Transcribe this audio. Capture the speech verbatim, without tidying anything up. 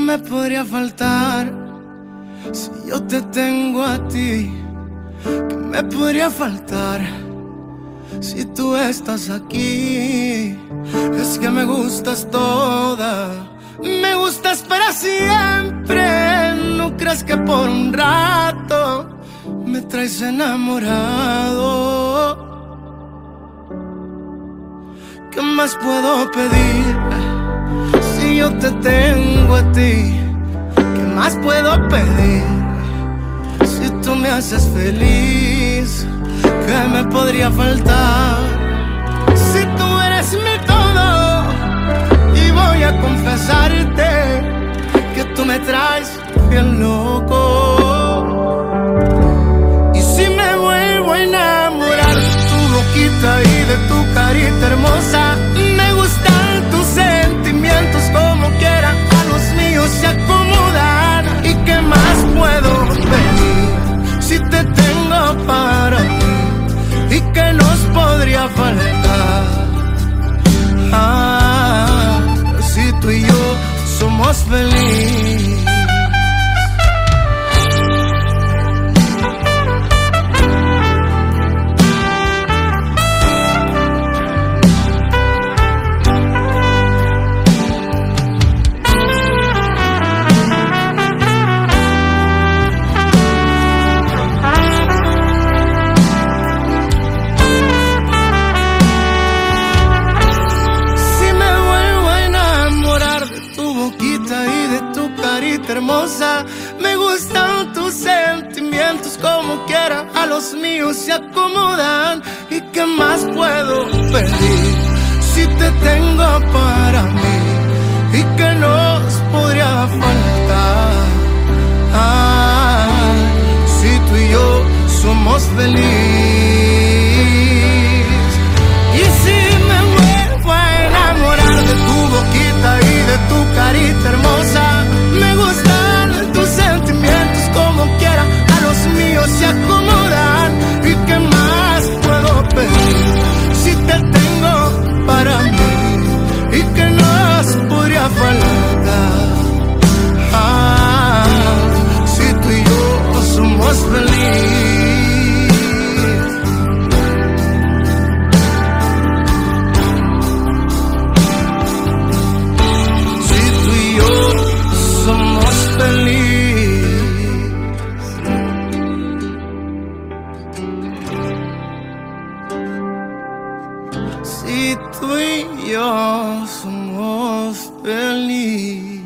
me podría faltar si yo te tengo a ti? ¿Qué me podría faltar si tú estás aquí? Es que me gustas toda, me gustas para siempre. No creas que por un rato me traes enamorado. ¿Qué más puedo pedir si yo te tengo a ti? ¿Qué más puedo pedir si tú me haces feliz? ¿Qué me podría faltar si tú eres mi todo? Y voy a confesarte que tú me traes bien loco. Y si me vuelvo a enamorar de tu boquita y de tu carita hermosa, me gustan tus sentimientos como quieran a los míos se acomodan. ¿Y qué más puedo pedir si te tengo para mí? ¿Y qué nos podría faltar? Ah, si tú y yo somos felices. Hermosa, me gustan tus sentimientos como quiera a los míos se acomodan. ¿Y qué más puedo pedir si te tengo para mí? ¿Y qué nos podría faltar? Ah, si tú y yo somos felices. Y si me vuelvo a enamorar de tu boquita y de tu carita hermosa, me gustan tus sentimientos como quiera a los míos se acomodan. ¿Y qué más puedo pedir si te tengo para mí? ¿Y qué nos podría faltar? Ah, si tú y yo somos felices. Si tú y yo somos felices. Si tú y yo somos felices.